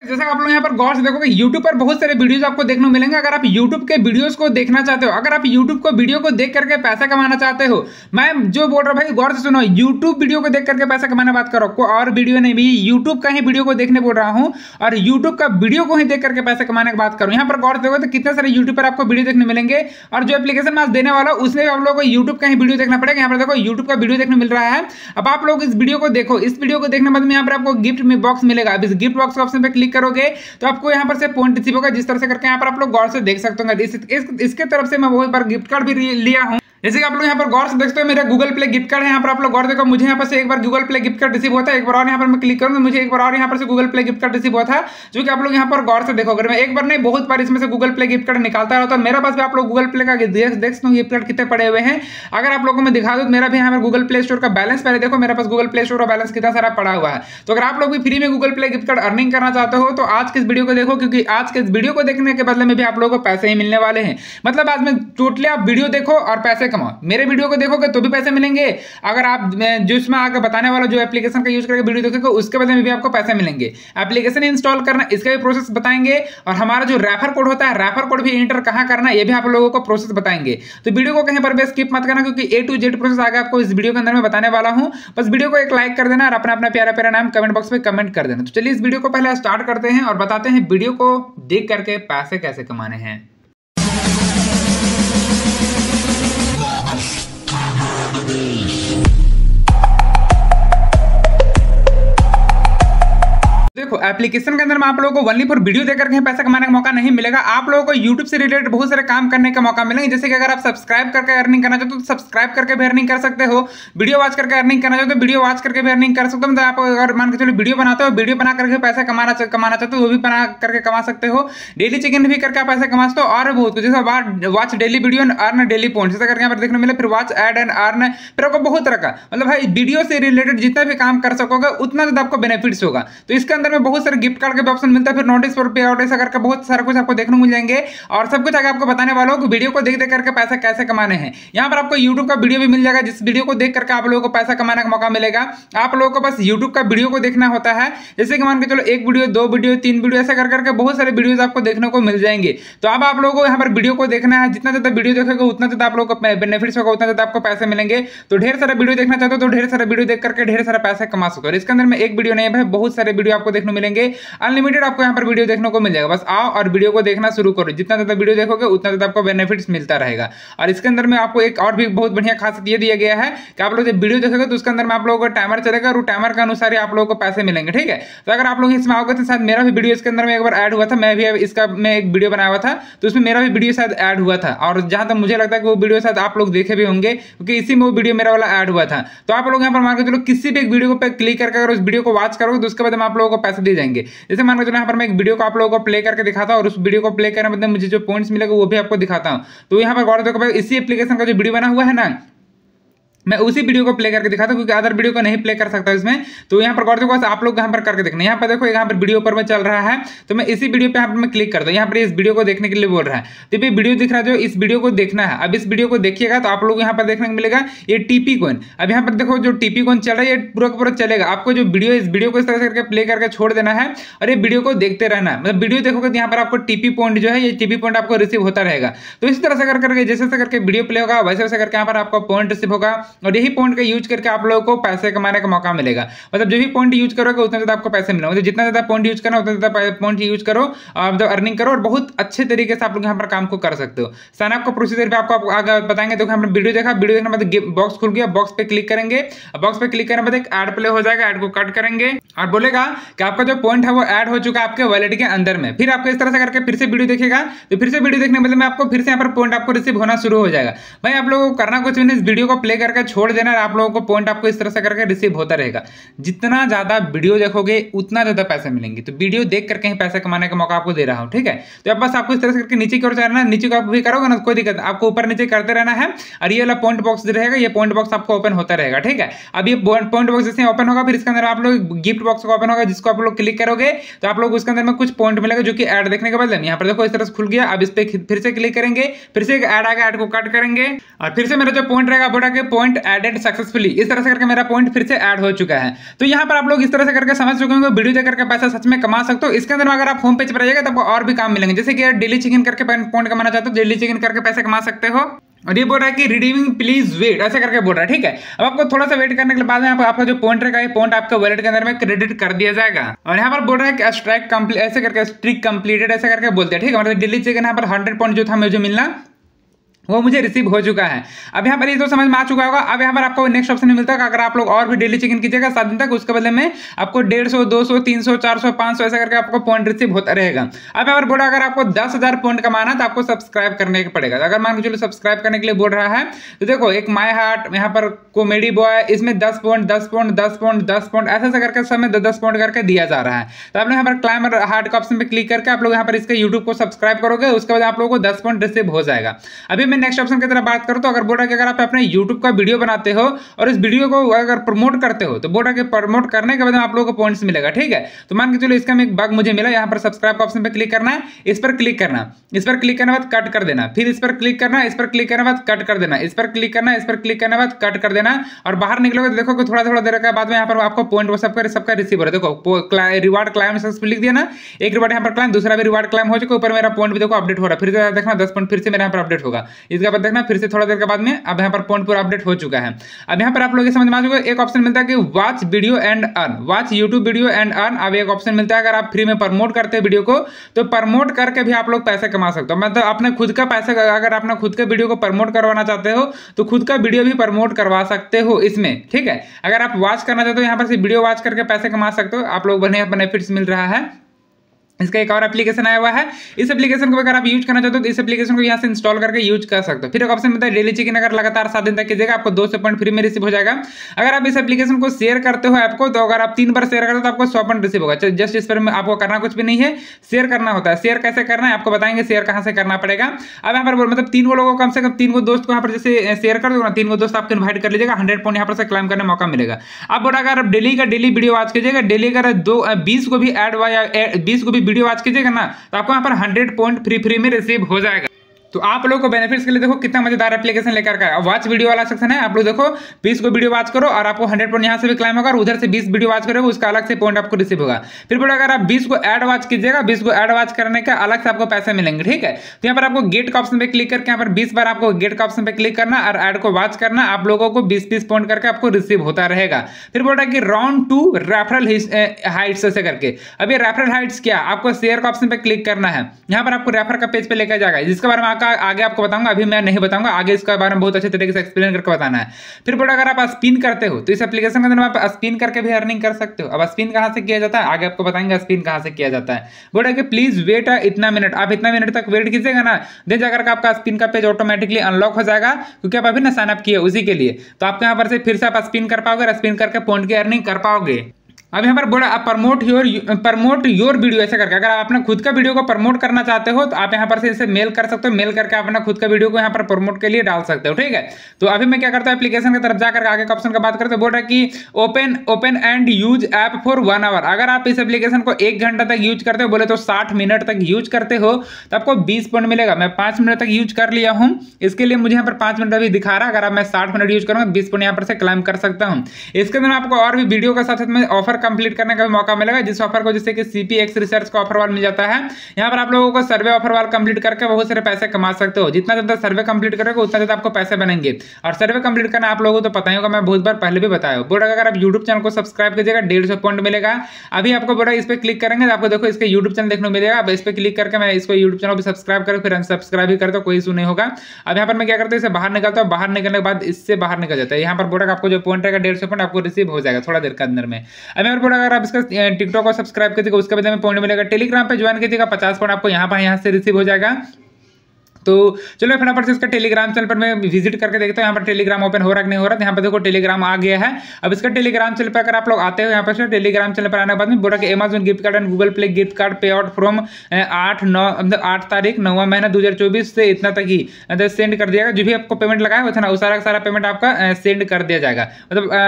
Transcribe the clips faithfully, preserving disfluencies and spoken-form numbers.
जैसा आप लोग यहाँ पर गौर से देखोगे YouTube पर बहुत सारे वीडियोस आपको देखने को मिलेंगे। अगर आप YouTube के वीडियोस को देखना चाहते हो, अगर आप YouTube को वीडियो को देख करके पैसा कमाना चाहते हो, मैं जो बोल रहा हूँ भाई गौर से सुनो, YouTube वीडियो को देख करके पैसा कमाने बात करो, कोई और वीडियो नहीं, भी YouTube का ही वीडियो को देखने बोल रहा हूँ और YouTube का वीडियो को ही देख करके पैसा कमाने की बात करो। यहाँ पर गौर से देखो तो कितने सारे YouTube पर आपको वीडियो देखने मिलेंगे और जो एप्लीकेशन मैं देने वाला हूँ उसमें आप लोगों को YouTube का ही वीडियो देखना पड़ेगा। यहाँ पर देखो YouTube का वीडियो देखने मिल रहा है। अब आप लोग इस वीडियो को देखो, इस वीडियो को देखने के बाद में यहाँ पर आपको गिफ्ट में बॉक्स मिलेगा। अब इस गिफ्ट बॉक्स के ऑप्शन पे क्लिक करोगे तो आपको यहाँ पर से पॉइंट रिसीव होगा। जिस तरह से करके यहाँ पर आप लोग गौर से देख सकते हो, इस, इस, इसके तरफ से मैं बहुत बार गिफ्ट कार्ड भी लिया हूँ। जैसे कि आप लोग यहाँ पर गौर से देखते हो मेरा गूगल प्ले गिफ्ट कार्ड है। यहाँ पर आप लोग गौर देखो, मुझे यहाँ पर से एक बार Google Play gift card receive हुआ था। एक बार और यहाँ पर मैं क्लिक करूँगा, मुझे एक बार और यहाँ पर से Google Play gift card receive हुआ था, जो कि आप लोग यहाँ पर गौर से देखोगे। मैं एक बार नहीं बहुत बार इसमें से गूगल प्ले गिफ्ट कार्ड निकालता रहता हूँ। मेरा पास भी आप लोग गूगल प्ले का देख देख सकते हो गिफ्ट कार्ड कितने पड़े हुए हैं। अगर आप लोगों को मैं दिखा दूँ मेरा भी यहाँ पर गूगल प्ले स्टोर का बैलेंस, पहले देखो मेरे पास गूगल प्ले स्टोर का बैलेंस कितना सारा पड़ा हुआ है। तो अगर आप लोग भी फ्री में Google Play gift card earning करना चाहते हो तो आज के इस वीडियो को देखो, क्योंकि आज के इस वीडियो को देखने के बदले में भी आप लोगों को पैसे ही मिलने वाले हैं। मतलब आज में टोटली आप वीडियो देखो और पैसे कमाओ। मेरे वीडियो को देखोगे तो भी पैसे मिलेंगे, अगर आप जो इसमें आगे बताने वाला जो एप्लीकेशन का यूज करके वीडियो देखोगे उसके बदले में भी आपको पैसे मिलेंगे। एप्लीकेशन इंस्टॉल करना इसका भी प्रोसेस बताएंगे और हमारा जो रेफर कोड होता है रेफर कोड भी एंटर कहां करना ये भी आप लोगों को प्रोसेस बताएंगे। तो वीडियो को कहीं पर भी स्किप मत करना, क्योंकि ए टू जेड प्रोसेस आगे आपको इस वीडियो के अंदर में बताने वाला हूं। बस वीडियो को एक लाइक कर देना और अपना अपना प्यारा प्यारा नाम कमेंट बॉक्स में कमेंट कर देना। तो चलिए इस वीडियो को पहले स्टार्ट करते हैं और बताते हैं वीडियो को देख करके पैसे कैसे कमाने हैं। देखो एप्लीकेशन के अंदर में आप लोगों को ओनली फॉर वीडियो देकर के पैसा कमाने का मौका नहीं मिलेगा। आप लोगों को यूट्यूब से रिलेटेड बहुत सारे काम करने का मौका मिलेंगे। जैसे कि अगर आप सब्सक्राइब करके अर्निंग करना चाहते हो तो सब्सक्राइब करके भी अर्निंग कर सकते हो, वीडियो वॉच करके अर्निंग करना चाहते हो तो वीडियो वॉच करके भी अर्निंग कर सकते हो। मतलब आप अगर मान के चलो वीडियो बनाते हो, वीडियो बना करके पैसा कमाना कमाना चाहते हो वो भी बना करके कमा सकते हो। डेली चिकन भी करके आप पैसा कमा सकते हो और बहुत कुछ, जैसे watch daily video earn daily point जैसा करके यहाँ पर देखने मिले, फिर वॉच एड एंड अर्न, फिर आपको बहुत तरह का मतलब भाई वीडियो से रिलेटेड जितना भी काम कर सकोगे उतना ज्यादा आपको बेनिफिट्स होगा। तो इसके अंदर में बहुत सारे गिफ्ट कार्ड के ऑप्शन मिलता है, फिर नोटिस पर पे आउट ऐसा करके बहुत सारा कुछ आपको देखने को मिल जाएंगे और सब कुछ आगे आपको बताने वाला हूं कि वीडियो को देख देख करके पैसा कैसे कमाने हैं। यहां पर आपको YouTube का वीडियो भी मिल जाएगा, जिस वीडियो को देख करके आप लोगों को पैसा कमाने का मौका मिलेगा। आप लोगों को बस YouTube का वीडियो को देखना होता है, जैसे कि मान के चलो एक वीडियो, दो वीडियो, तीन वीडियो ऐसा कर करके बहुत सारे वीडियोस आपको देखने को मिल जाएंगे। तो अब आप लोगों को यहाँ पर वीडियो को देखना है, जितना ज्यादा वीडियो देखोगे उतना ज्यादा आप लोगों को बेनिफिट्स होगा, उतना ज्यादा आपको पैसे मिलेंगे। तो ढेर सारा वीडियो देखना चाहते हो तो ढेर सारा वीडियो देख करके ढेर सारा पैसा कमा सकते हो। इसके अंदर में एक वीडियो नहीं है, बहुत सारे वीडियो आपको देखने मिलेंगे, अनलिमिटेड आपको यहाँ पर वीडियो देखने को मिल जाएगा। बस आओ और वीडियो को देखना शुरू करो, जितना ज्यादा वीडियो देखोगे उतना ज्यादा आपको बेनिफिट्स मिलता रहेगा। और इसके अंदर में आपको एक और भी बहुत बढ़िया खासियत ये दिया गया है कि आप लोग जब वीडियो देखोगे तो उसके अंदर में आप लोगों को टाइमर चलेगा और टाइमर के अनुसार ही आप लोगों को पैसे मिलेंगे। ठीक है, तो अगर आप लोग इसमें आओगे तो शायद मेरा भी वीडियो इसके अंदर में एक बार ऐड हुआ था, मैं भी इसका मैं एक वीडियो बनाया हुआ था तो उसमें मेरा भी वीडियो शायद ऐड हुआ था और जहां तक मुझे लगता है कि वो वीडियो शायद आप लोग देखे भी होंगे, क्योंकि इसी में वो वीडियो मेरा वाला ऐड हुआ था। तो आप लोग यहाँ पर मान के चलो किसी भी एक वीडियो पे क्लिक करके अगर उस वीडियो को वॉच करोगे तो उसके बाद आप लोगों को पैसे दिए जाएंगे। जैसे मान के चलो यहाँ पर मैं एक वीडियो को आप लोगों को प्ले करके दिखाता हूं और उस वीडियो को प्ले करने मतलब मुझे जो पॉइंट्स मिलेगा वो भी आपको दिखाता हूं। तो यहाँ पर गौर देखो भाई, इसी एप्लीकेशन का जो वीडियो बना हुआ है ना, मैं उसी वीडियो को प्ले करके दिखाता हूं क्योंकि अदर वीडियो को नहीं प्ले कर सकता इसमें। तो यहाँ पर गौर देखो, आप लोग यहाँ पर करके देखना। यहाँ पर देखो यहाँ पर वीडियो ऊपर में चल रहा है तो मैं इसी वीडियो पे यहाँ पर मैं क्लिक करता हूँ। यहाँ पर इस वीडियो को देखने के लिए बोल रहा है तो ये वीडियो दिख रहा है, जो इस वीडियो को देखना है। अब इस वीडियो को देखिएगा तो आप लोग यहाँ पर देखने को मिलेगा ये टीपी कॉइन। अब यहाँ पर देखो जो टीपी कॉइन चल रहा है ये पूरा पूरा चलेगा। आपको जो वीडियो इस वीडियो को इस तरह से करके प्ले करके छोड़ देना है और ये वीडियो को देखते रहना है। मतलब वीडियो देखोगे तो यहाँ पर आपको टीपी पॉइंट जो है ये टीपी पॉइंट आपको रिसीव होता रहेगा। तो इस तरह से कर करके जैसे से करके वीडियो प्ले होगा वैसे वैसे करके यहाँ पर आपको पॉइंट रिसीव होगा और यही पॉइंट का यूज करके आप लोगों को पैसे कमाने का मौका मिलेगा। मतलब जो भी पॉइंट यूज करोगे उतना ज्यादा आपको पैसे मिलेंगे। मतलब जितना ज्यादा पॉइंट यूज करना उतना ज्यादा पॉइंट यूज करो और मतलब अर्निंग करो और बहुत अच्छे तरीके से आप लोग यहाँ पर काम को कर सकते हो। साइन अप का प्रोसीजर भी आपको आगे बताएंगे। तो हमने वीडियो देखा, वीडियो देखने के बाद बॉक्स खुल गया, बॉक्स पे क्लिक करेंगे, बॉक्स पे क्लिक करने के बाद एक ऐड प्ले हो जाएगा, ऐड को कट करेंगे और बोलेगा कि आपका जो पॉइंट है वो ऐड हो चुका है आपके वॉलेट के अंदर में। फिर आपको इस तरह से करके फिर से वीडियो देखेगा तो फिर से वीडियो देखने के बाद में आपको फिर से यहाँ पर पॉइंट आपको रिसीव होना शुरू हो जाएगा। भाई आप लोगों को करना कुछ नहीं, इस वीडियो को प्ले करके छोड़ देना और आप लोगों को पॉइंट आपको इस तरह से करके रिसीव होता रहेगा। जितना ज्यादा वीडियो देखोगे उतना ज्यादा पैसे मिलेंगे। तो वीडियो देख करके ही पैसे कमाने का मौका आपको दे रहा हूं। ठीक है, तो अब बस आपको इस तरह से करके नीचे की ओर चलना है, नीचे को आप भी करोगे ना कोई दिक्कत, आपको ऊपर नीचे करते रहना है और ये वाला पॉइंट बॉक्स रहेगा, ये पॉइंट बॉक्स आपको ओपन होता रहेगा। ठीक है, अब ये पॉइंट बॉक्स जैसे ओपन होगा फिर इसके अंदर आप लोग गिफ्ट बॉक्स ओपन होगा, जिसको आप लोग क्लिक करोगे तो आप लोग उसके अंदर में कुछ पॉइंट मिलेगा जो कि ऐड देखने के बाद यहाँ पर देखो इस तरह से खुल गया। अब इस पे फिर से क्लिक करेंगे, फिर से एक ऐड आएगा, ऐड को कट करेंगे और फिर से मेरा जो पॉइंट रहेगा बोला कि पॉइंट पॉइंट एडेड सक्सेसफुली, इस तरह से करके मेरा पॉइंट फिर से ऐड हो चुका है। तो यहाँ पर आप लोग इस तरह से करके समझ चुके होंगे वीडियो देख करके पैसा सच में कमा सकते हो। इसके अंदर अगर आप होम पेज पर आइएगा तो आपको और भी काम मिलेंगे, जैसे कि डेली चिकन करके पॉइंट कमाना चाहते हो, डेली चिकन करके पैसे कमा सकते हो। और ये बोल रहा है कि रिडीमिंग प्लीज वेट, ऐसे करके बोल रहा है, ठीक है। अब आपको थोड़ा सा वेट करने के बाद में आप, आपका जो पॉइंट रहेगा ये पॉइंट आपके वॉलेट के अंदर में क्रेडिट कर दिया जाएगा। और यहाँ पर बोल रहा है कि स्ट्राइक कंप्लीट, ऐसे करके स्ट्रिक कंप्लीटेड ऐसे करके बोलते हैं, ठीक है। मतलब डेली चिकन यहाँ पर हंड्रेड पॉइंट जो था मुझे मिलना वो मुझे रिसीव हो चुका है। अब यहाँ पर ये तो समझ में आ चुका होगा। अब यहाँ पर आपको नेक्स्ट ऑप्शन में मिलता है, अगर आप लोग और भी डेली चिकन कीजिएगा सात दिन तक, उसके बदले में आपको डेढ़ सौ दो सौ तीन सौ चार सौ पाँच सौ ऐसा करके आपको पॉइंट रिसीव होता रहेगा। अब यहाँ पर बोला अगर आपको दस हजार पॉइंट कमाना तो आपको सब्सक्राइब करने पड़ेगा। अगर मान के चलो सब्सक्राइब करने के लिए बोल रहा है तो देखो एक माय हार्ट, यहाँ पर कॉमेडी बॉय, इसमें दस पॉइंट दस पॉइंट दस पॉइंट दस पॉइंट ऐसा ऐसा करके समय दस दस पॉइंट करके दिया जा रहा है। तो आपने यहाँ पर क्लाइमर हार्ट का ऑप्शन पे क्लिक करके आप लोग यहाँ पर इसके यूट्यूब को सब्सक्राइब करोगे, उसके बाद आप लोगों को दस पॉइंट रिसीव हो जाएगा। अभी मैं नेक्स्ट ऑप्शन की तरफ बात करूं तो अगर बोल रहा है कि अगर आप अपने YouTube का वीडियो बनाते हो और इस वीडियो को अगर प्रमोट करते हो तो बोल रहा है कि प्रमोट करने के बाद आप लोगों को पॉइंट्स मिलेगा, ठीक है। तो मान के चलो इसका में एक बग मुझे मिला, यहाँ पर सब्सक्राइब का ऑप्शन पे क्लिक करना है, इस पर क्लिक करना, इस पर क्लिक करने के बाद कट कर देना, फिर इस पर क्लिक करना, इस पर क्लिक करने के बाद कट कर देना, इस पर क्लिक करना, इस पर क्लिक करने के बाद कट कर देना और बाहर निकलोगे तो देखो कि थोड़ा थोड़ा देर के बाद में यहाँ पर आपको पॉइंट वो सबका सबका रिसीव हो रहा है। देखो रिवार्ड क्लाइम सक्सेसफुल लिख दिया ना, एक रिवार्ड यहाँ पर क्लाइम, दूसरा भी रिवार्ड क्लाइम हो चुका, ऊपर मेरा पॉइंट भी देखो अपडेट हो रहा है। फिर देखना दस पॉइंट फिर से मेरे यहाँ पर अपडेट होगा, इसके बाद देखना फिर से थोड़ा देर के बाद में अब यहाँ पर पॉइंट पूरा अपडेट हो चुका है। अब यहाँ पर आप लोग समझ में आ चुके, एक ऑप्शन मिलता है कि watch video and earn, watch YouTube video and earn. अब एक ऑप्शन मिलता है अगर आप फ्री में प्रमोट करते हैं वीडियो को तो प्रमोट करके भी आप लोग पैसे कमा सकते हो। मतलब अपने खुद का पैसा, अगर अपना खुद के वीडियो को प्रमोट करवाना चाहते हो तो खुद का वीडियो भी प्रमोट करवा सकते हो इसमें, ठीक है। अगर आप वॉच करना चाहते हो यहाँ पर से वीडियो वॉच करके पैसे कमा सकते हो, आप लोग बढ़िया बेनिफिट्स मिल रहा है। इसका एक और एप्लीकेशन आया हुआ है, इस एप्लीकेशन को अगर आप यूज करना चाहते हो तो इस एप्लीकेशन को यहाँ से इंस्टॉल करके यूज कर सकते हो। फिर एक ऑप्शन मिलता है डेली चिकन, अगर लगातार सात दिन तक कीजिएगा आपको दो सौ पॉइंट फ्री में रिसीव हो जाएगा। अगर आप इस एप्लीकेशन को शेयर करते हो ऐप को, तो अगर आप तीन बार शेयर करते हो तो आपको सौ पॉइंट रिसीव होगा। जस्ट इस पर आपको करना कुछ भी नहीं है, शेयर करना होता है। शेयर कैसे करना है आपको बताएंगे, शेयर कहाँ से करना पड़ेगा। अब यहाँ पर मतलब तीन लोगों को कम से कम तीन को दोस्त को यहाँ पर जैसे शेयर कर दो ना, तीन को दोस्त आपको इन्वाइट कर लीजिएगा, हंड्रेड पॉइंट यहाँ पर से क्लाइम करने मौका मिलेगा। अब बोला अगर आप डेली का डेली वीडियो वॉच कीजिएगा, डेली अगर दो बीस को भी एड बीस को भी वीडियो वॉच कीजिएगा ना तो आपको यहाँ पर हंड्रेड पॉइंट फ्री फ्री में रिसीव हो जाएगा। तो आप लोगों को बेनिफिट्स के लिए देखो कितना मजेदार एप्लीकेशन लेकर का वॉच वीडियो वाला सेक्शन है। आप लोग देखो बीस को वीडियो वॉच करो और आपको हंड्रेड पॉइंट यहाँ से भी क्लाइम होगा और उधर से बीस वीडियो वॉच करोगे उसका अलग से पॉइंट आपको रिसीव होगा। फिर बोलो अगर आप बीस को ऐड वॉच कीजिएगा, बीस को ऐड वॉच करने का अलग से आपको पैसे मिलेंगे, ठीक है। तो यहाँ पर आपको गेट का ऑप्शन पे क्लिक करके यहाँ पर बीस बार आपको गेट का ऑप्शन पे क्लिक करना और ऐड को वॉच करना, आप लोगों को बीस बीस पॉइंट करके आपको रिसीव होता रहेगा। फिर बोल रहा है कि राउंड टू रेफरल हाइट्स ऐसे करके, अब ये रेफरल हाइट्स क्या, आपको शेयर का ऑप्शन पे क्लिक करना है, यहाँ पर आपको रेफर का पेज पे लेकर जाएगा, जिसके बारे में आगे आपको बताऊंगा, अभी मैं नहीं बताऊंगा, आगे इसके बारे में बहुत अच्छे तरीके से एक्सप्लेन करके बताना है। फिर बोला अगर आप स्पिन करते हो तो इस एप्लीकेशन के अंदर आप स्पिन करके भी अर्निंग कर सकते हो। अब स्पिन कहां से किया जाता है आगे आपको बताएंगे, स्पिन कहां से किया जाता है। बोला कि प्लीज वेट इतना मिनट, आप इतना मिनट तक वेट कीजिएगा ना, देन जाकर आपका स्पिन का पेज ऑटोमेटिकली अनलॉक हो जाएगा, क्योंकि आप अभी ना साइन अप किए उसी के लिए। तो आपके यहाँ पर से फिर से आप स्पिन कर पाओगे, स्पिन करके पॉइंट की अर्निंग कर पाओगे। अब यहाँ पर बोला आप promote your promote your video ऐसे करके, अगर आप अपने खुद का वीडियो को प्रमोट करना चाहते हो तो आप यहाँ पर से इसे मेल कर सकते हो, मेल करके अपना खुद का वीडियो को यहाँ पर प्रमोट के लिए डाल सकते हो, ठीक है। तो अभी मैं क्या करता हूँ एप्लीकेशन की तरफ जाकर आगे का ऑप्शन का बात करते हैं। बोल रहा है कि open open and use app for one hour, अगर आप इस एप्लीकेशन को एक घंटा तक यूज करते हो, बोले तो साठ मिनट तक यूज करते हो तो आपको बीस पॉइंट मिलेगा। मैं पांच मिनट तक यूज कर लिया हूँ, इसके लिए मुझे यहाँ पर पांच मिनट अभी दिखा रहा है। अगर आप मैं साठ मिनट यूज करूँगा बीस पॉइंट यहाँ पर से क्लाइम कर सकता हूँ। इसके अंदर आपको और भी वीडियो के साथ में ऑफर कंप्लीट करने का मौका मिलेगा, जिस ऑफर को जैसे कि सीपीएक्स रिसर्च का ऑफर वाल मिल जाता है। यहाँ पर आप लोगों को सर्वे ऑफर वाल कंप्लीट करके बहुत सारे पैसे कमा सकते हो। जितना ज्यादा सर्वे कंप्लीट करोगे उतना ज्यादा आपको पैसे बनेंगे। और सर्वे कंप्लीट करना आप लोगों को तो पता ही होगा, मैं बहुत बार पहले भी बताया हूं। बोला अगर आप यूट्यूब चैनल को सब्सक्राइब कीजिएगा डेढ़ सौ पॉइंट मिलेगा। अभी आपको बोला इस पर क्लिक करेंगे तो आपको देखो इसके यूट्यूब चैनल देखने को मिलेगा। अब इस पर क्लिक करके मैं इसको यूट्यूब चैनल पर सब्सक्राइब करूँ, फिर अनसब्सक्राइब भी करता हूँ, कोई इशू नहीं होगा। अब यहाँ पर मैं क्या करता हूँ, इसे बाहर निकलता हूँ, बाहर निकलने के बाद इससे बाहर निकल जाता है। यहाँ पर बोला आपको जो पॉइंट रहेगा डेढ़ सौ पॉइंट आपको रिसीव हो जाएगा थोड़ा देर के अंदर में। अब यहाँ पर बोला अगर आप इसका टिकटॉक को सब्सक्राइब कीजिएगा उसके बाद में पॉइंट मिलेगा। टेलीग्राम पे ज्वाइन कीजिएगा पचास पॉइंट आपको यहाँ पर यहाँ से रिसीव हो जाएगा। तो चलो फटाफट से इसका टेलीग्राम चैनल पर मैं विजिट करके देखता हूँ यहाँ पर टेलीग्राम ओपन हो रहा है कि नहीं हो रहा है। यहाँ पर देखो टेलीग्राम आ गया है। अब इसका टेलीग्राम चैनल पर अगर आप लोग आते हो यहाँ पर टेलीग्राम चैनल पर आने के बाद में बोला कि Amazon gift card and Google Play gift card pay out from आठ नौ मतलब आठ तारीख नौवा महीना दो हजार चौबीस से इतना तक ही सेंड कर दिया। जो भी आपको पेमेंट लगाया हुआ था ना वो सारा सारा पेमेंट आपका सेंड कर दिया जाएगा। मतलब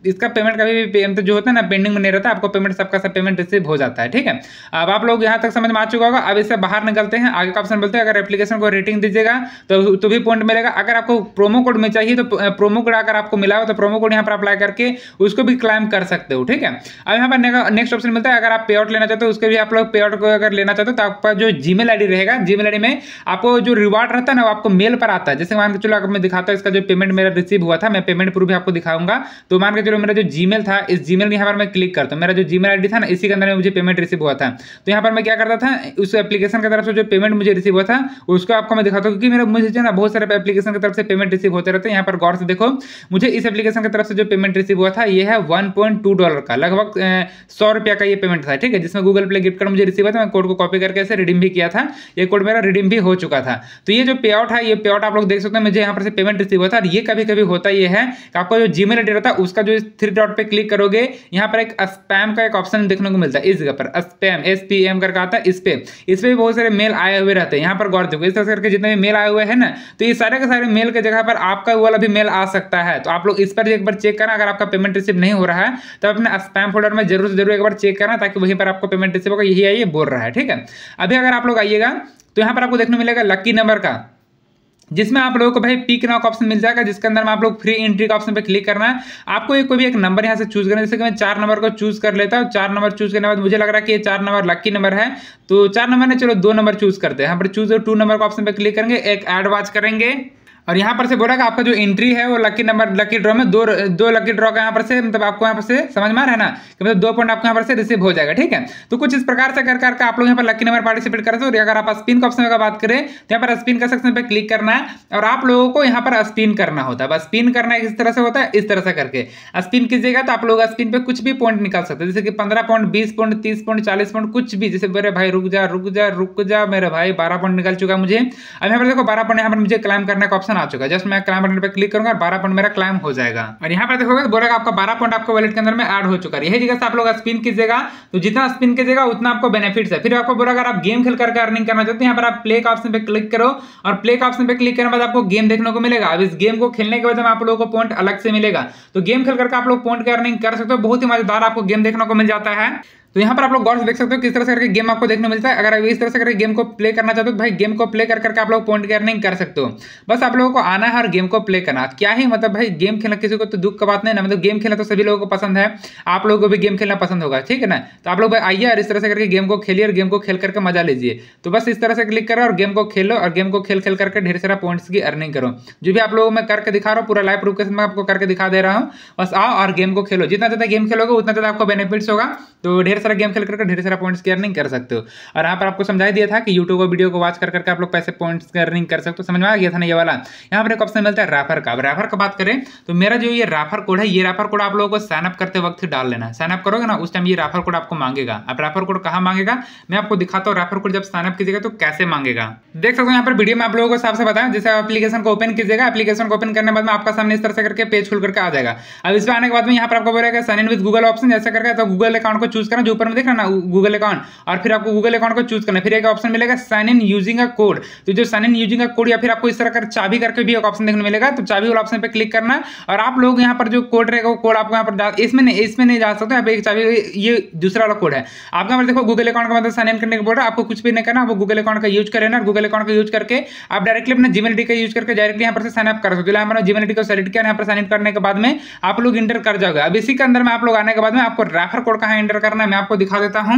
इसका पेमेंट कभी भी पेमेंट जो होता है ना पेंडिंग में नहीं रहता, आपको पेमेंट सबका सब पेमेंट रिसीव हो जाता है। ठीक है, अब आप लोग यहाँ तक समझ में आ चुका होगा। अब इससे बाहर निकलते हैं, आगे का ऑप्शन बोलते हैं अगर एप्लीकेशन को रेटिंग दीजिएगा तो तो भी पॉइंट मिलेगा। अगर आपको प्रोमो कोड में चाहिए तो प्रोमो कोड अगर आपको मिला हो तो प्रोमो कोड यहाँ पर अप्लाई करके उसको भी क्लाइम कर सकते हो। ठीक है, अब यहाँ पर नेक्स्ट ऑप्शन मिलता है अगर आप पे आउट लेना चाहते हो उसके भी आप लोग पे आउट को अगर लेना चाहते हो तो आपका जो जीमेल आईडी रहेगा, जीमेल आईडी में आपको जो रिवार्ड रहता है ना वो आपको मेल पर आता है। जैसे मान के चलो अगर मैं दिखाता हूँ इसका जो पेमेंट मेरा रिसीव हुआ था, मैं पेमेंट प्रूफ भी आपको दिखाऊंगा। तो मान के चलो मेरा जो जीमेल था, इस जीमेल यहाँ पर मैं क्लिक करता हूँ, मेरा जो जीमेल आईडी था ना इसी के अंदर में मुझे पेमेंट रिसीव हुआ था। तो यहाँ पर मैं क्या करता था, उस एप्लीकेशन की तरफ से जो पेमेंट मुझे रिसीव हुआ था उसको आपको मैं दिखाता हूँ, क्योंकि मेरा मुझे जो ना बहुत सारे एप्लीकेशन की तरफ से पेमेंट रिसीव होते रहते हैं। यहाँ पर गौर से देखो, मुझे इस एप्लीकेशन की तरफ से जो पेमेंट रिसीव हुआ था ये है वन पॉइंट टू डॉलर का, लगभग सौ रुपया का ये पेमेंट था। ठीक है, जिसमें गूगल प्ले गिफ्ट कार्ड मुझे रिसीव हुआ था, मैं कोड को कॉपी करके ऐसे रिडीम भी किया था, ये कोड मेरा रिडीम भी हो चुका था। तो ये जो पे आउट है, ये पे आउट आप लोग देख सकते हैं मुझे यहाँ पर से पेमेंट रिसीव हुआ था। और ये कभी कभी होता ये है कि आपको जो जीमेल आईडी रहता है उसका जो थ्री डॉट पे क्लिक करोगे यहाँ पर एक स्पैम का एक ऑप्शन देखने को मिलता है, इस जगह पर स्पैम एस पी एम करके आता है, इस पे इस पे भी बहुत सारे मेल आए हुए रहते हैं। यहाँ पर गौर देखो, इस तरह करके जितने भी मेल आए हुए हैं ना, तो ये सारे के सारे मेल के जगह पर आपका वाला भी मेल आ सकता है। तो आप लोग इस पर एक बार चेक करना, अगर आपका पेमेंट रिसीव नहीं हो रहा है तो अपने स्पैम फोल्डर में जरूर से जरूर एक बार चेक करना, ताकि वहीं पर आपको पेमेंट रिसीव होगा, यही है ये बोल रहा है। ठीक है, अभी अगर आप लोग आइएगा तो यहाँ पर आपको देखने मिलेगा लकी नंबर का, जिसमें आप लोगों को भाई पिक नाउ का ऑप्शन मिल जाएगा, जिसके अंदर में आप लोग फ्री एंट्री का ऑप्शन पे क्लिक करना है। आपको एक कोई भी एक नंबर यहाँ से चूज करना है, जैसे कि मैं चार नंबर को चूज कर लेता हूँ। चार नंबर चूज करने के बाद मुझे लग रहा है कि ये चार नंबर लकी नंबर है, तो चार नंबर ने चलो दो नंबर चूज करते हैं। यहाँ पर चूज टू नंबर का ऑप्शन पे क्लिक करेंगे, एक एड वॉच करेंगे और यहाँ पर से बोला कि आपका जो एंट्री है वो लकी नंबर लकी ड्रॉ में दो दो लकी ड्रॉ का यहाँ पर से मतलब आपको यहाँ पर से समझ में आ रहा है ना, कि मतलब दो पॉइंट आपको यहाँ पर से रिसीव हो जाएगा। ठीक है, तो कुछ इस प्रकार से कर करके आप लोग यहाँ पर लकी नंबर पार्टिसिपेट कर सकते हो। अगर आप स्पिन का ऑप्शन का बात करें तो यहाँ पर स्पिन का सेक्शन पे क्लिक करना है और आप लोगों को यहाँ पर स्पिन करना होता है। बस स्पिन करना इस तरह से होता है, इस तरह से करके स्पिन कीजिएगा तो आप लोग स्पिन पे कुछ भी पॉइंट निकाल सकते हैं, जैसे कि पंद्रह पॉइंट, बीस पॉइंट, तीस पॉइंट, चालीस पॉइंट, कुछ भी। जैसे मेरे भाई रुक जा रुक जा रुक जा मेरे भाई बारह पॉइंट निकल चुका मुझे। अब यहाँ पर देखो बारह पॉइंट यहाँ पर मुझे क्लाइम करने का ऑप्शन आ चुका है, जस्ट मैं बटन पे क्लिक करूंगा, बारह पॉइंट मेरा क्लाइम हो जाएगा। और यहाँ पर देखोगे तो बोलेगा आपका बारह पॉइंट आपको वॉलेट के अंदर में ऐड हो चुका है। यही जगह से आप लोग स्पिन कीजिएगा तो जितना स्पिन कीजिएगा उतना आपको बेनिफिट्स है। फिर आपको बोला अगर आप गेम खेल करके अर्निंग करना चाहते हैं, यहाँ पर आप प्ले का ऑप्शन पे क्लिक करो और प्ले का ऑप्शन पे क्लिक करने के बाद आपको गेम देखने को मिलेगा। अब इस गेम को खेलने के बाद में आप लोगों को पॉइंट अलग से मिलेगा, तो गेम खेल करके आप लोग पॉइंट की अर्निंग कर सकते हो। बहुत ही मजेदार आपको गेम देखने को मिल जाता है। तो यहाँ पर आप लोग गौर से देख सकते हो किस तरह से करके गेम आपको देखने मिलता है। अगर आप इस तरह से करके गेम को प्ले करना चाहते हो तो भाई गेम को प्ले कर करके आप लोग पॉइंट की अर्निंग कर सकते हो। बस आप लोगों को आना है और गेम को प्ले करना। क्या ही मतलब भाई गेम खेलना किसी को तो दुख का बात नहीं ना, मतलब गेम खेलना तो सभी लोगों को पसंद है, आप लोगों को भी गेम खेलना पसंद होगा। ठीक है ना, तो आप लोग भाई आइए और इस तरह से करके गेम को खेलिए और गेम को खेल करके मजा लीजिए। तो बस इस तरह से क्लिक करो और गेम को खेलो और गेम को खेल खेल करके ढेर सारा पॉइंट्स की अर्निंग करो। जो भी आप लोगों में करके दिखा रहा हूँ पूरा लाइव प्रूफ के साथ मैं आपको करके दिखा दे रहा हूँ। बस आओ और गेम को खेलो, जितना ज्यादा गेम खेलोगे उतना ज्यादा आपको बेनिफिट्स होगा। तो ढेर सारा गेम खेल करके ढेर सारा पॉइंट्स की अर्निंग कर सकते हो। और यहाँ पर आपको समझा दिया था कि यूट्यूब को वीडियो को वॉच कर करके आप लोग पैसे पॉइंट्स की अर्निंग कर सकते हो। समझ में आ गया था ना ये वाला। यहाँ पर एक ऑप्शन मिलता है रेफर का। अब रेफर का बात करें तो मेरा जो ये रेफर कोड है, ये रेफर कोड आप लोगों को साइन अप करते वक्त डाल लेना है। साइन अप करोगे ना उस टाइम ये रेफर कोड आपको मांगेगा। अब रेफर कोड कहाँ मांगेगा मैं आपको दिखाता हूँ। रेफर कोड जब साइन अप कीजिएगा तो कैसे मांगेगा देख सकते हो। यहाँ पर वीडियो में आप लोगों को साफ से बताया, जैसे एप्लीकेशन को ओपन कीजिएगा, एप्लीकेशन को ओपन करने के बाद में आपका सामने इस तरह से करके पेज खुल करके आ जाएगा। अब इस पर आने के बाद में यहाँ पर आपको बोलेगा sign in with Google option, जैसे करके तो गूगल अकाउंट को चूज करना, जो ऊपर में देख रहा ना गूगल अकाउंट, और फिर आपको गूगल अकाउंट को चूज करना। फिर एक ऑप्शन मिलेगा sign in using a code, तो जो sign in using a code या फिर आपको इस तरह कर चाबी करके भी एक ऑप्शन देखने मिलेगा, तो चाबी वाला ऑप्शन पे क्लिक करना और आप लोग यहाँ पर जो कोड रहेगा वो कोड आपको यहाँ पर इसमें नहीं इसमें नहीं जा सकते। यहाँ पे एक चाबी ये दूसरा वाला कोड है आपका, यहाँ पर देखो गूगल अकाउंट का मतलब साइन इन करने के बोल रहा है। आपको कुछ भी नहीं करना, आपको गूगल अकाउंट का यूज कर लेना। गूगल अकाउंट का यूज करके आप डायरेक्टली अपना जीमेल आईडी का यूज करके डायरेक्टली यहाँ पर से साइन अप कर सकते हो। यहाँ पर जीमेल आईडी को सेलेक्ट किया, यहाँ पर साइन इन करने के बाद में आप लोग इंटर कर जाओगे। अब इसी के अंदर में आप लोग आने के बाद में आपको रेफर कोड कहाँ एंटर करना है मैं आपको दिखा देता हूँ।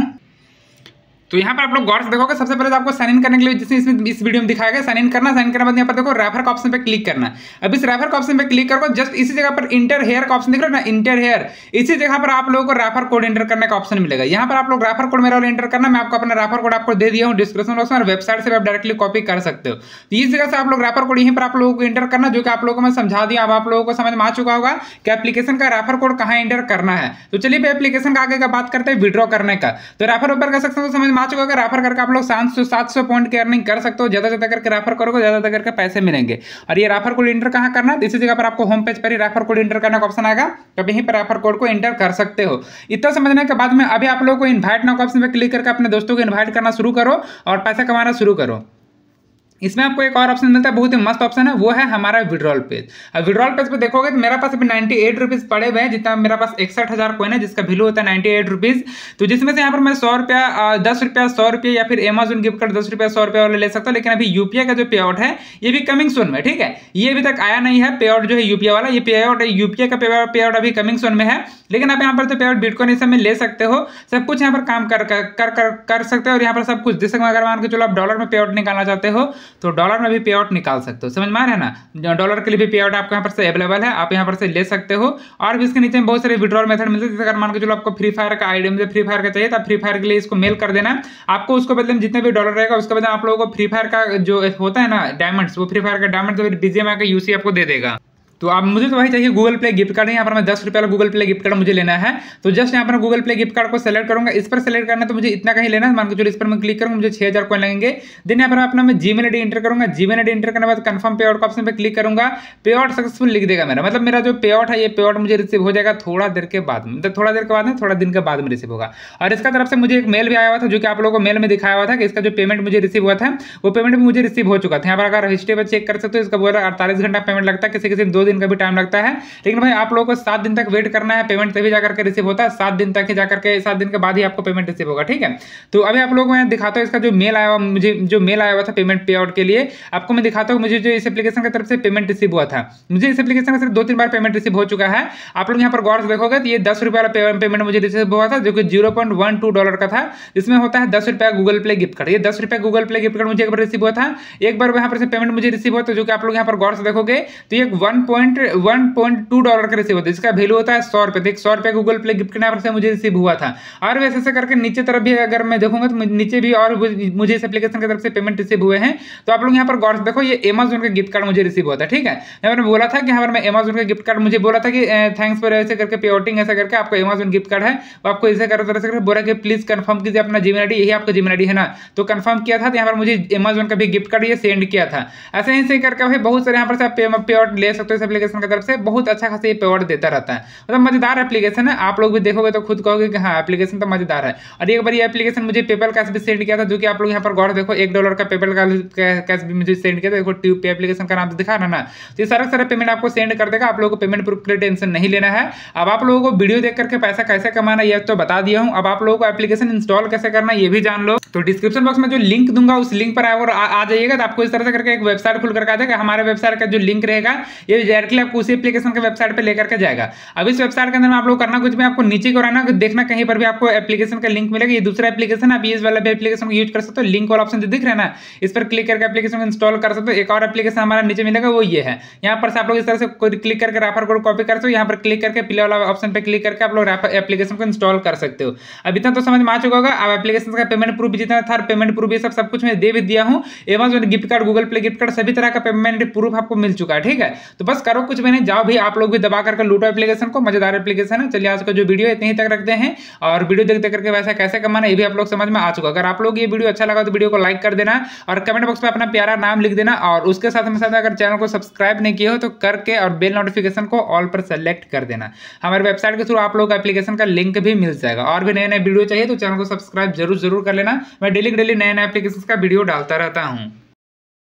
तो यहाँ पर आप लोग गौर से देखोगे सबसे पहले तो आपको साइन इन करने के लिए जिसमें इसमें इस वीडियो में दिखाया गया साइन इन करना। साइन इन करने के बाद यहाँ पर देखो रेफर का ऑप्शन पे क्लिक करना। अब इस रेफर का ऑप्शन पे क्लिक करो, जस्ट इसी जगह पर इंटर हेयर का ऑप्शन दिख रहा है ना, इंटर हेयर, इसी जगह पर आप लोगों को रेफर कोड एंटर करने का ऑप्शन मिलेगा। यहाँ पर आप लोग रेफर कोड मेरा एंटर करना, मैं आपको अपना रेफर कोड आपको दे दिया हूँ डिस्क्रिप्शन बॉक्स में, और वेबसाइट से आप डायरेक्टली कॉपी कर सकते हो। तो इस जगह से आप लोग रेफर कोड यहीं पर आप लोगों को एंटर करना, जो कि आप लोगों को मैं समझा दिया। अब आप लोगों को समझ में आ चुका होगा कि एप्लीकेशन का रेफर कोड कहाँ एंटर करना है। तो चलिए एप्लीकेशन का आगे का बात करते हैं विड्रॉ करने का। तो रेफर ऊपर कर सकते हो, समझ में आ चुका होगा। रेफर आप लोग सात सौ सात सौ पॉइंट की अर्निंग कर सकते हो। ज्यादा ज्यादा करके रेफर करोगे ज्यादा ज्यादा करके पैसे मिलेंगे। और ये रेफर कोड एंटर कहां करना है, इसी जगह पर आपको होम पेज पर ही रेफर कोड एंटर करने का ऑप्शन आएगा, तो यहीं पर रेफर कोड को एंटर कर सकते हो। इतना समझने के बाद में अभी आप लोगों को इनवाइट नाउ का ऑप्शन पे क्लिक करके अपने दोस्तों को इनवाइट करना शुरू करो और पैसा कमाना शुरू करो। इसमें आपको एक और ऑप्शन मिलता है, बहुत ही मस्त ऑप्शन है, वो है हमारा विड्रॉल पेज। अब विड्रॉल पेज पे देखोगे तो मेरा पास अभी नाइन्टी एट रुपीज़ पड़े हुए हैं, जितना मेरा पास इकसठ हज़ार कॉइन है जिसका वैल्यू होता है नाइन्टी एट रुपीज़। तो जिसमें से यहाँ पर मैं सौ रुपया दस रुपया सौ रुपये या फिर अमेजोन गिफ्ट कार्ड दस रुपया सौ रुपये वाले ले सकता हूँ। लेकिन अभी यूपीआई का जो पे आउट है ये भी कमिंग सून में, ठीक है, ये अभी तक आया नहीं है पे आउट जो है यूपीआई वाला, ये पे आउट यूपीआई का पे आउट अभी कमिंग सून में है। लेकिन आप यहाँ पर तो पे आउट बिटकॉइन इस समय ले सकते हो, सब कुछ यहाँ पर काम कर कर कर, कर, कर सकते हो और यहाँ पर सब कुछ जैसे अगर मान के चलो आप डॉलर में पे आउट निकालना चाहते हो तो डॉलर में भी पे आउट निकाल सकते हो, समझ में आ रहा है ना। डॉलर के लिए भी पे आउट आपको यहाँ पर से अवेलेबल है, आप यहाँ पर से ले सकते हो। और भी इसके नीचे में बहुत सारे विड्रॉल मेथड मिलते हैं, जैसे अगर मान के चलो आपको फ्री फायर का आईडी मुझे फ्री फायर का चाहिए तो फ्री फायर के लिए इसको मेल कर देना, आपको उसको बदले में जितने भी डॉलर रहेगा उसके बदले आप लोगों को फ्री फायर का जो होता है ना डायमंड्स, वो फ्री फायर का डायमंड बीजीएमआई का यूसी आपको दे देगा। तो आप मुझे तो वही चाहिए गूगल प्ले गिफ्ट कार्ड, यहाँ पर मैं दस रुपये वाला गूगल प्ले गिफ्ट कार्ड मुझे लेना है। तो जस्ट यहाँ पर गूगल प्ले गिफ्ट कार्ड को सेलेक्ट करूंगा, इस पर सेलेक्ट करना तो मुझे इतना कहीं लेना है, मान के चलो इस पर मैं क्लिक करूंगा मुझे छह हजार कॉइन लगेंगे। देन यहाँ पर अपना मैं जीमेल आईडी एंटर करूंगा, जीमेल आईडी एंटर करने के बाद कंफर्म पे आउट का ऑप्शन पे क्लिक करूंगा, पे आउट सक्सेसफुल लिख देगा मेरा, मतलब मेरा जो पे आउट है ये पे आउट मुझे रिसीव हो जाएगा थोड़ा देर के बाद में, मतलब थोड़ा देर के बाद में थोड़ा दिन के बाद में रिसीव होगा। और इसका तरफ से मुझे एक मेल भी आया हुआ था जो कि आप लोगों को मेल में दिखाया हुआ था कि इसका जो पेमेंट मुझे रिसीव हुआ था वो पेमेंट भी मुझे रिसीव हो चुका था। यहाँ पर अगर हिस्ट्री पर चेक कर सकते हो, इसका बोला अड़तालीस घंटा पेमेंट लगता है, किसी किसी दो दिन का भी टाइम लगता है, लेकिन भाई आप लोगों को सात दिन तक वेट करना है, पेमेंट तभी जाकर के रिसीव होता है, सात दिन तक ही जाकर के सात दिन के बाद ही आपको पेमेंट रिसीव होगा, ठीक है। तो अभी आप लोगों को मैं दिखाता हूँ इसका जो मेल आया हुआ मुझे जो मेल आया हुआ था पेमेंट पे आउट के लिए, आपको मैं दिखाता हूँ मुझे जो इस एप्लीकेशन की तरफ से पेमेंट रिसीव हुआ था। मुझे इस एप्लीकेशन में सिर्फ दो तीन बार पेमेंट रिसीव हो चुका है। आप लोग यहाँ पर गौर से देखोगे तो ये दस रुपये वाला पेमेंट मुझे रिसीव हुआ था जो कि zero point one two dollar का था, जिसमें होता है दस रुपया गूगल प्ले गिफ्ट कार्ड। ये दस रुपया गूगल प्ले गिफ्ट कार्ड मुझे एक बार रिसीव हुआ था, एक बार यहाँ पर से पेमेंट मुझे रिसीव हुआ था जो कि आप लोग यहाँ पर गौर से देखोगे तो ये one point one point two dollar का रिसीव होता है, जिसका वैल्यू होता है सौ रुपये। देख सौ रुपये गूगल प्ले गिफ्ट कार्ड से मुझे रिसीव हुआ था। और वैसे से करके नीचे तरफ भी अगर मैं देखूंगा तो नीचे भी और मुझे इस एप्लीकेशन की तरफ से पेमेंट रिसीव हुए हैं। तो आप लोग यहाँ पर गौर से देखो ये अमेजोन का गिफ्ट कार्ड मुझे रिसीव हुआ था, ठीक है। यहाँ पर बोला था कि यहाँ पर मैं अमेजोन का गिफ्ट कार्ड मुझे बोला था कि थैंक्स फॉर ऐसे करके पे आउटिंग ऐसा करके आपको अमेजोन गिफ्ट कार्ड है, वो आपको ऐसे कर तरह से बोला कि प्लीज कंफर्म कीजिए अपना जीमेल आईडी, यही आपका जीमेल आईडी है ना। तो कंफर्म किया था तो यहाँ पर मुझे अमेजोन का भी गिफ्ट कार्ड ये सेंड किया था। ऐसे ही से करके भाई बहुत सारे यहाँ पर से आप पे आउट ले सकते हो इस एप्लीकेशन की तरफ से, बहुत अच्छा खासा ये पे आउट देता रहता है, मतलब मजेदार एप्लीकेशन है। आप लोग भी देखोगे तो खुद कहोगे कि हाँ एप्लीकेशन तो मजेदार है। और एक बार ये एप्लीकेशन मुझे पेपल कैश भी सेंड किया था, जो कि आप लोग यहाँ पर गौर देखो एक डॉलर का पेपल कैश भी मुझे सेंड किया था, देखो ट्यूब पे एप्लीकेशन का नाम दिखा रहा ना। तो ये सारा सारा पेमेंट आपको सेंड कर देगा, आप लोगों को पेमेंट प्रूफ के लिए टेंशन नहीं लेना है। अब आप लोगों को वीडियो देख करके पैसा कैसे कमाना ये तो बता दिया हूँ, अब आप लोगों को एप्लीकेशन इंस्टॉल कैसे करना ये भी जान लो। तो डिस्क्रिप्शन बॉक्स में जो लिंक दूंगा उस लिंक पर अगर आ जाइएगा तो आपको इस तरह से करके एक वेबसाइट खुल करके आ जाएगा। हमारे वेबसाइट का जो लिंक रहेगा ये डायरेक्टली आपको उसी एप्लीकेशन के वेबसाइट पर लेकर के जाएगा। अब इस वेबसाइट के अंदर आप लोग करना कुछ भी, आपको नीचे को रहना देखना कहीं पर भी आपको एप्लीकेशन का लिंक मिलेगा। ये दूसरा एप्लीकेशन आप इस वाला भी एप्लीकेशन को यूज कर सकते हो, लिंक वाला ऑप्शन जो दिख रहा है ना इस पर क्लिक करके एप्लीकेशन को इंस्टॉल कर सकते हो। एक और एप्लीकेशन हमारा नीचे मिलेगा वो ये है, यहाँ पर से आप लोग इस तरह से क्लिक करके रेफर कोड कॉपी कर सकते हो, यहाँ पर क्लिक करके पीले वाला ऑप्शन पे क्लिक करके आप लोग एप्लीकेशन को इंस्टॉल कर सकते हो। अब इतना तो समझ में आ चुका होगा। अब एप्लीकेशन का पेमेंट प्रूफ जितना था पेमेंट प्रूफ ये सब सब कुछ मैं दे भी दिया हूँ, Amazon gift card Google Play gift card सभी तरह का पेमेंट प्रूफ आपको मिल चुका है, ठीक है। तो बस करो कुछ भी नहीं, जाओ भी आप लोग भी दबा करके लूटो एप्लीकेशन को, मजेदार एप्लीकेशन है। चलिए आज का जो वीडियो इतने ही तक रखते हैं और वीडियो देख देख करके वैसा कैसे कमाना ये भी आप लोग समझ में आ चुका। अगर आप लोग ये वीडियो अच्छा लगा तो वीडियो को लाइक कर देना और कमेंट बॉक्स में अपना प्यारा नाम लिख देना, और उसके साथ में साथ अगर चैनल को सब्सक्राइब नहीं किया हो तो करके और बेल नोटिफिकेशन को ऑल पर सेलेक्ट कर देना। हमारे वेबसाइट के थ्रू आप लोग एप्लीकेशन का लिंक भी मिल जाएगा। और भी नए नए वीडियो चाहिए तो चैनल को सब्सक्राइब जरूर जरूर कर लेना, मैं डेली डेली नए नए एप्लीकेशन का वीडियो डालता रहता हूँ।